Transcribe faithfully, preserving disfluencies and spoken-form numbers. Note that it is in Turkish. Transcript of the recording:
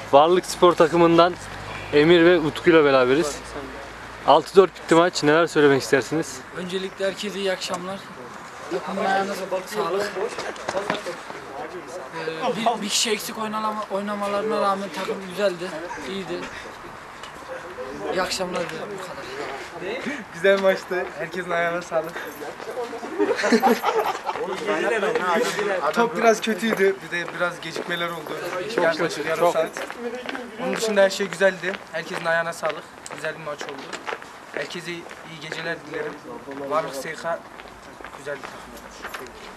Varlık Spor takımından Emir ve Utku ile beraberiz. altı dört bitti maç. Neler söylemek istersiniz? Öncelikle herkese iyi akşamlar. Takımın ayağına sağlık. Ee, bir, bir kişi eksik oynama, oynamalarına rağmen takım güzeldi, iyiydi. İyi akşamlar dilerim, bu kadar. Güzel maçtı. Herkesin ayağına sağlık. Top biraz kötüydü. Bir de biraz gecikmeler oldu. Yaklaşık yarım saat. Onun dışında her şey güzeldi. Herkesin ayağına sağlık. Güzel bir maç oldu. Herkese iyi geceler dilerim. Varlık S K güzel bir takım olmuş.